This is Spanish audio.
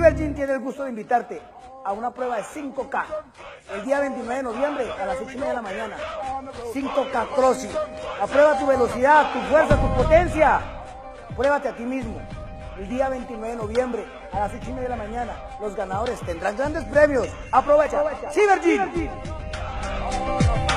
Cibergym tiene el gusto de invitarte a una prueba de 5K el día 29 de noviembre a las 8:30 de la mañana. 5K Crossing. Aprueba tu velocidad, tu fuerza, tu potencia. Pruébate a ti mismo. El día 29 de noviembre a las 8:30 de la mañana. Los ganadores tendrán grandes premios. Aprovecha. Cibergym.